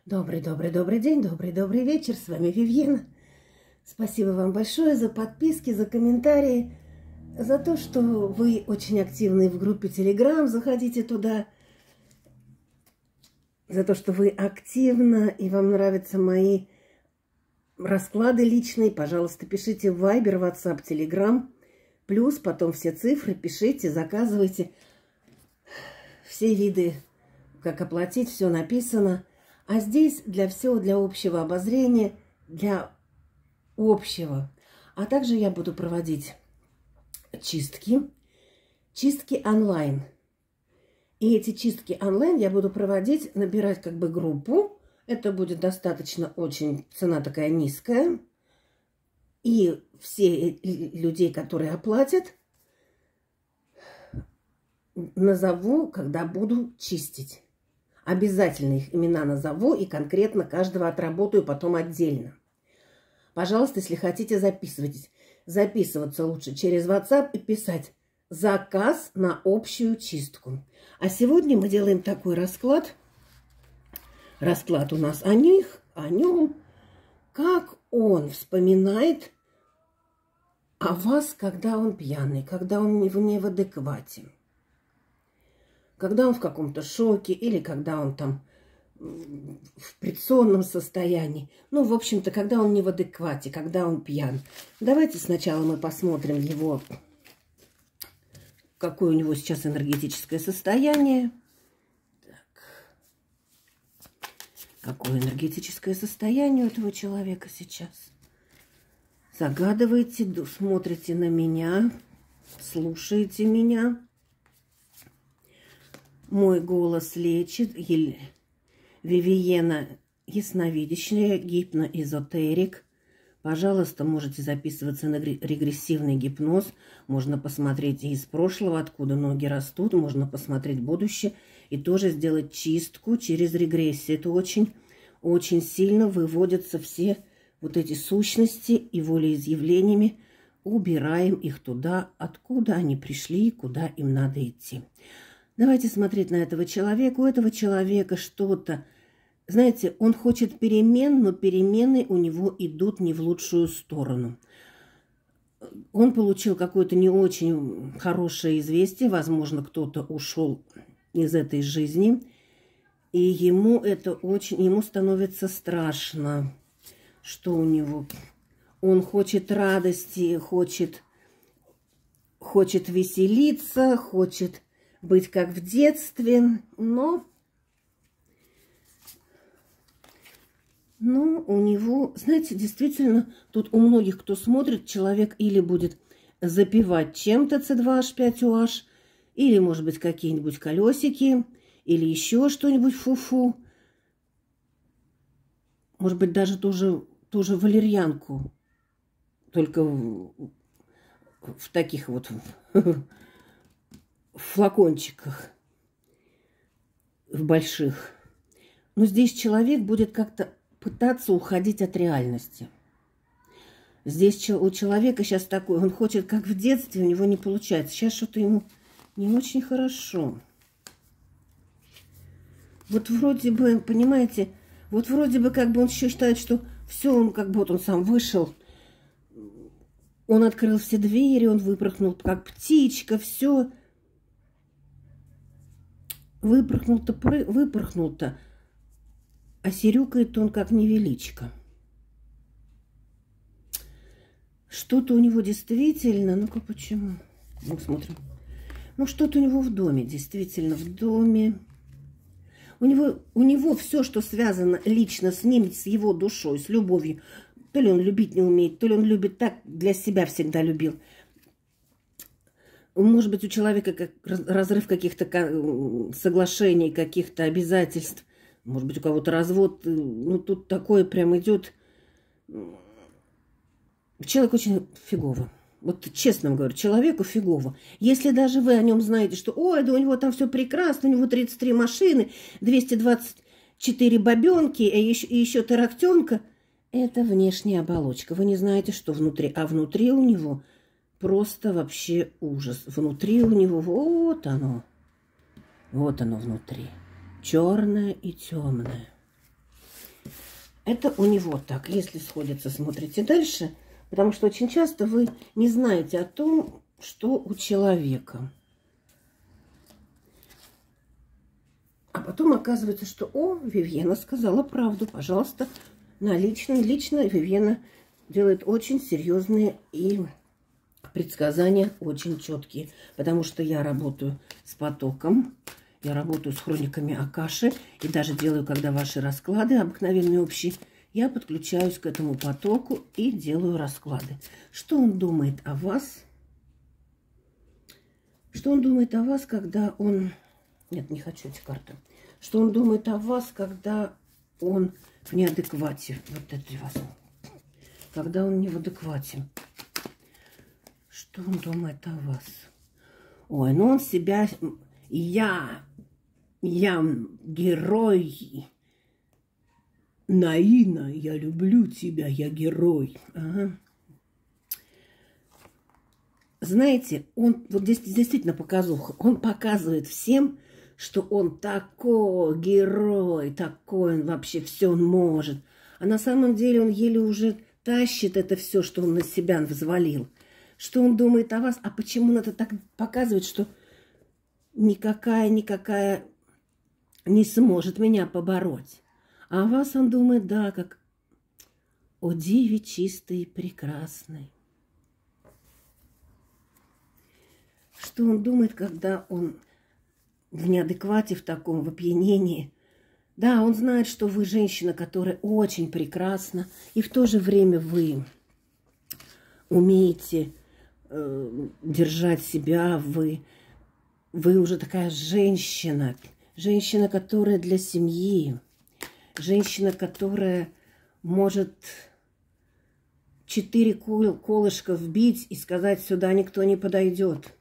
Добрый день, добрый вечер. С вами Вивьена. Спасибо вам большое за подписки, за комментарии, за то, что вы очень активны в группе Telegram. Заходите туда. За то, что вы активно и вам нравятся мои расклады личные. Пожалуйста, пишите в Viber, WhatsApp, Telegram. Плюс потом все цифры пишите, заказывайте. Все виды, как оплатить, все написано. А здесь для всего, для общего обозрения, для общего. А также я буду проводить чистки онлайн. И эти чистки онлайн я буду проводить, набирать как бы группу. Это будет достаточно очень, цена такая низкая. И все людей, которые оплатят, назову, когда буду чистить. Обязательно их имена назову и конкретно каждого отработаю потом отдельно. Пожалуйста, если хотите, записывайтесь. Записываться лучше через WhatsApp и писать заказ на общую чистку. А сегодня мы делаем такой расклад. Расклад у нас о нем, как он вспоминает о вас, когда он пьяный, когда он не в адеквате. Когда он в каком-то шоке или когда он там в предсонном состоянии. Ну, в общем-то, когда он не в адеквате, когда он пьян. Давайте сначала мы посмотрим его, какое у него сейчас энергетическое состояние. Так. Какое энергетическое состояние у этого человека сейчас? Загадывайте, смотрите на меня, слушаете меня. Мой голос лечит. Вивьена ясновидящая, гипноэзотерик. Пожалуйста, можете записываться на регрессивный гипноз. Можно посмотреть и из прошлого, откуда ноги растут. Можно посмотреть будущее и тоже сделать чистку через регрессию. Это очень сильно выводятся все вот эти сущности и волеизъявлениями. Убираем их туда, откуда они пришли и куда им надо идти. Давайте смотреть на этого человека. У этого человека что-то... Знаете, он хочет перемен, но перемены у него идут не в лучшую сторону. Он получил какое-то не очень хорошее известие. Возможно, кто-то ушел из этой жизни. И ему становится страшно, что у него... Он хочет радости, хочет веселиться, хочет... быть как в детстве, но у него, знаете, действительно, тут у многих, кто смотрит, человек или будет запивать чем-то С2H5OH, или, может быть, какие-нибудь колесики, или еще что-нибудь фу-фу. Может быть, даже ту же валерьянку, только в таких вот... в флакончиках, в больших. Но здесь человек будет как-то пытаться уходить от реальности. Здесь у человека сейчас такой, он хочет, как в детстве, у него не получается. Сейчас что-то ему не очень хорошо. Вот вроде бы, понимаете, вот вроде бы как бы он еще считает, что все, он как бы вот он сам вышел, он открыл все двери, он выпорхнул, как птичка, все. Выпорхнул-то, а сирюкает он как невеличко. Что-то у него действительно, ну-ка почему? Ну, смотрим. Ну, что-то у него в доме, действительно, в доме. У него все, что связано лично с ним, с его душой, с любовью. То ли он любить не умеет, то ли он любит так, для себя всегда любил. Может быть, у человека как разрыв каких-то соглашений, каких-то обязательств. Может быть, у кого-то развод. Ну, тут такое прям идет. Человек очень фигово. Вот честно вам говорю, человеку фигово. Если даже вы о нем знаете, что ой, да у него там все прекрасно, у него 33 машины, 224 бабенки, и еще тарахтенка. Это внешняя оболочка. Вы не знаете, что внутри. А внутри у него... Просто вообще ужас. Внутри у него вот оно внутри. Черное и темное. Это у него так. Если сходится, смотрите дальше. Потому что очень часто вы не знаете о том, что у человека. А потом оказывается, что, о, Вивьена сказала правду. Пожалуйста, лично Вивьена делает очень серьезные и предсказания очень четкие. Потому что я работаю с потоком, я работаю с хрониками Акаши. И даже делаю, когда ваши расклады обыкновенные общие, я подключаюсь к этому потоку и делаю расклады. Что он думает о вас? Что он думает о вас, когда он... Нет, не хочу эти карты. Что он думает о вас, когда он в неадеквате? Вот это возьму. Когда он не в адеквате. Что он думает о вас? Ой, ну он себя... Я герой. Наина, я люблю тебя, я герой. Ага. Знаете, он вот здесь действительно показуха. Он показывает всем, что он такой герой, такой он вообще все он может. А на самом деле он еле уже тащит это все, что он на себя взвалил. Что он думает о вас? А почему он это так показывает, что никакая не сможет меня побороть? А о вас он думает, да, как о диве чистой и прекрасной. Что он думает, когда он в неадеквате, в таком, в опьянении? Да, он знает, что вы женщина, которая очень прекрасна, и в то же время вы умеете держать себя, вы уже такая женщина, которая для семьи, женщина, которая может 4 колышка вбить и сказать, сюда никто не подойдет.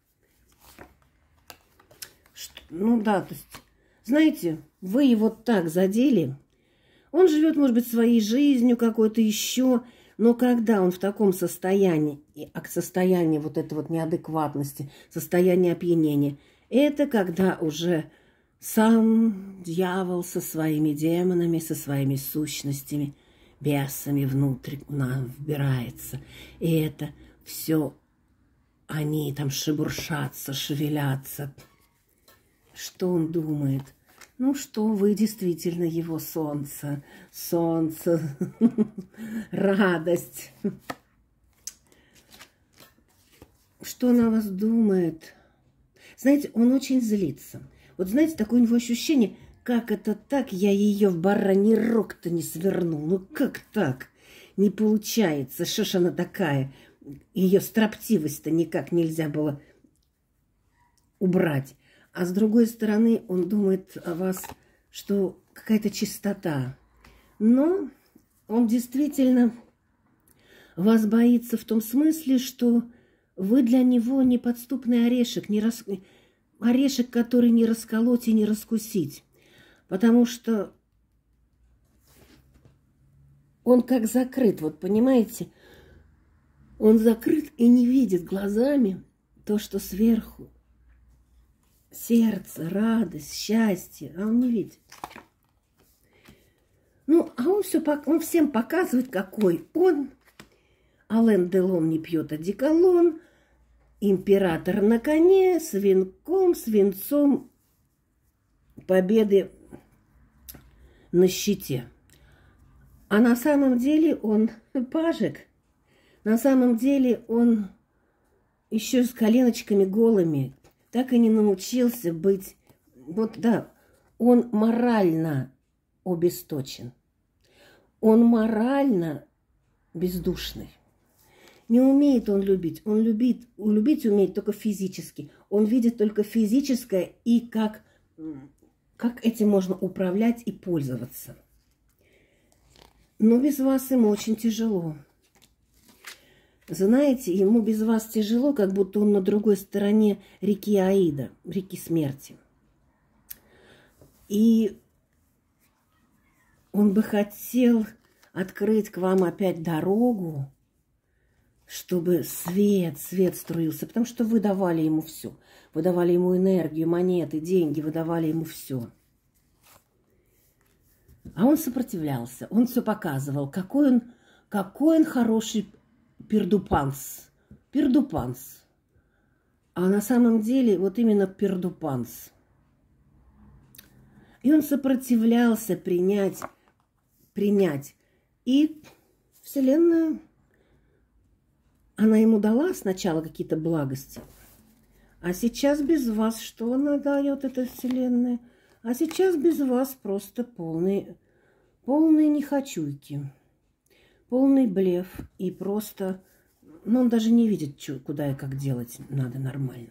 Ну да, то есть, знаете, вы его так задели. Он живет, может быть, своей жизнью какой-то еще, но когда он в таком состоянии, состояние вот этой вот неадекватности, состояние опьянения, это когда уже сам дьявол со своими демонами, со своими сущностями, бесами внутрь нам вбирается. И это все они там шебуршатся, шевелятся. Что он думает? Ну что, вы действительно его солнце, радость. Что он о вас думает? Знаете, он очень злится. Вот знаете, такое у него ощущение, как это так, я ее в бараний рог-то не свернул. Ну как так? Не получается. Что ж она такая? Ее строптивость-то никак нельзя было убрать. А с другой стороны, он думает о вас, что какая-то чистота. Но он действительно вас боится в том смысле, что вы для него неподступный орешек, орешек, который не расколоть и не раскусить. Потому что он как закрыт, вот понимаете? Он закрыт и не видит глазами то, что сверху. Сердце, радость, счастье, а он не видит. Ну, а он всем показывает, какой он. Ален Делон не пьет одеколон, император на коне, с венком, с венцом победы на щите. А на самом деле он пажик, на самом деле он еще с коленочками голыми, так и не научился быть, вот да, он морально обесточен, он морально бездушный. Не умеет он любить, любить умеет только физически. Он видит только физическое и как этим можно управлять и пользоваться. Но без вас ему очень тяжело. Знаете, ему без вас тяжело, как будто он на другой стороне реки Аида, реки смерти. И он бы хотел открыть к вам опять дорогу, чтобы свет струился, потому что вы давали ему все. Вы давали ему энергию, монеты, деньги, вы давали ему все. А он сопротивлялся, он все показывал, какой он хороший пердупанс. Пердупанс. А на самом деле вот именно пердупанс. И он сопротивлялся принять. И Вселенная, она ему дала сначала какие-то благости. А сейчас без вас что она дает, эта Вселенная? А сейчас без вас просто полные нехочуйки. Полный блеф. И просто... Ну, он даже не видит, куда и как делать надо нормально.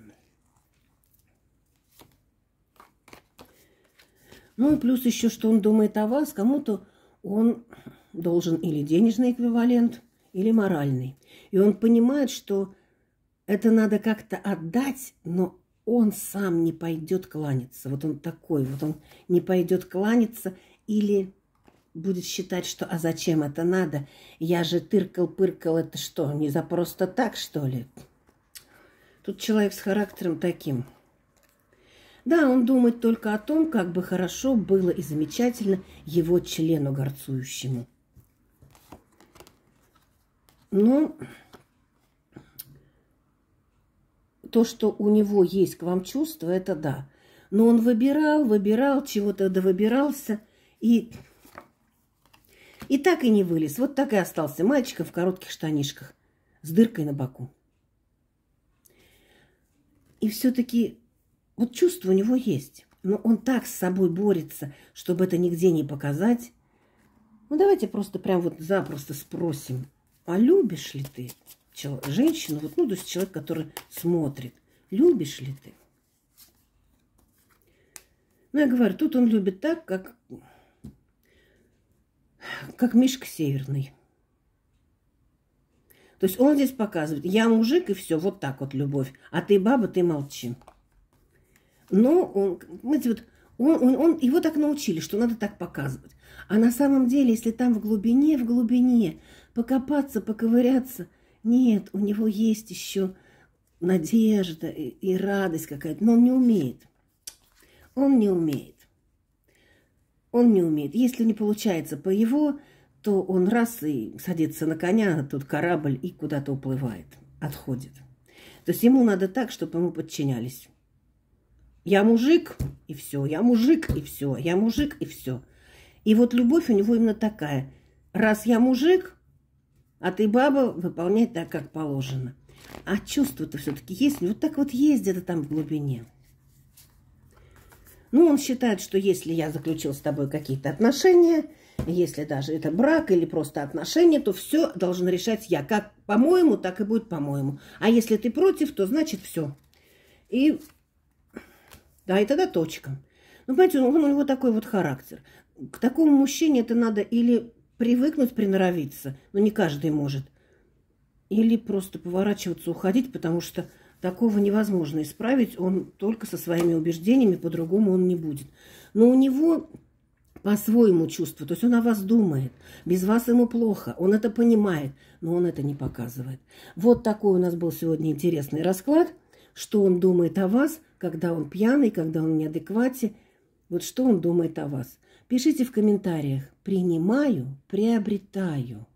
Ну, и плюс еще, что он думает о вас. Кому-то он должен или денежный эквивалент, или моральный. И он понимает, что это надо как-то отдать, но он сам не пойдет кланяться. Вот он такой, вот он не пойдет кланяться или будет считать, что «а зачем это надо? Я же тыркал-пыркал, это что, не за просто так, что ли?» Тут человек с характером таким. Да, он думает только о том, как бы хорошо было и замечательно его члену горцующему. Но то, что у него есть к вам чувство, это да. Но он выбирал, чего-то довыбирался и так и не вылез. Вот так и остался мальчиком в коротких штанишках с дыркой на боку. И все-таки вот чувство у него есть. Но он так с собой борется, чтобы это нигде не показать. Ну, давайте просто прям вот запросто спросим. А любишь ли ты женщину, вот, ну, то есть человек, который смотрит, любишь ли ты? Ну, я говорю, тут он любит так, как Мишка Северный. То есть он здесь показывает, я мужик и все, вот так вот любовь, а ты баба, ты молчи. Но его так научили, что надо так показывать. А на самом деле, если там в глубине покопаться, поковыряться, нет, у него есть еще надежда и радость какая-то, но он не умеет. Он не умеет. Если не получается по его, то он раз и садится на коня, а тут корабль и куда-то уплывает, отходит. То есть ему надо так, чтобы ему подчинялись. Я мужик, и все, я мужик, и все, я мужик, и все. И вот любовь у него именно такая. Раз я мужик, а ты баба, выполняй так, как положено. А чувство-то все-таки есть. Вот так вот есть где-то там в глубине. Ну, он считает, что если я заключил с тобой какие-то отношения, если даже это брак или просто отношения, то все должен решать я. Как по-моему, так и будет по-моему. А если ты против, то значит все. И да, и тогда точка. Ну, понимаете, у него такой вот характер. К такому мужчине это надо или привыкнуть, приноровиться, но не каждый может, или просто поворачиваться, уходить, потому что такого невозможно исправить. Он только со своими убеждениями, по-другому он не будет. Но у него по-своему чувство, то есть он о вас думает. Без вас ему плохо, он это понимает, но он это не показывает. Вот такой у нас был сегодня интересный расклад. Что он думает о вас, когда он пьяный, когда он в неадеквате. Вот что он думает о вас. Пишите в комментариях. Принимаю, приобретаю.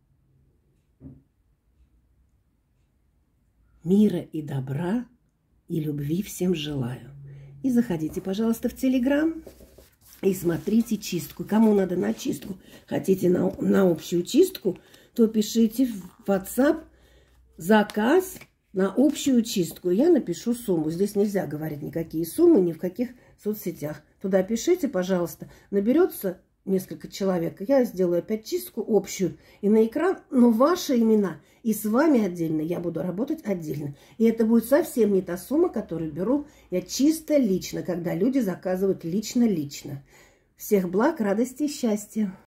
Мира и добра, и любви всем желаю. И заходите, пожалуйста, в Телеграм и смотрите чистку. Кому надо на чистку, хотите на общую чистку, то пишите в WhatsApp заказ на общую чистку. Я напишу сумму. Здесь нельзя говорить никакие суммы, ни в каких соцсетях. Туда пишите, пожалуйста. Наберется несколько человек. Я сделаю опять чистку общую. И на экран, но ваши имена. И с вами отдельно. Я буду работать отдельно. И это будет совсем не та сумма, которую беру я чисто лично, когда люди заказывают лично-лично. Всех благ, радости и счастья.